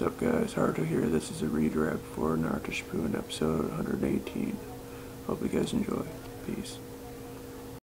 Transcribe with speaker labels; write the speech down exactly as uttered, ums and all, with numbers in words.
Speaker 1: What's up guys, Haruto here. This is a redirect for Naruto Shippuden episode one hundred eighteen. Hope you guys enjoy. Peace.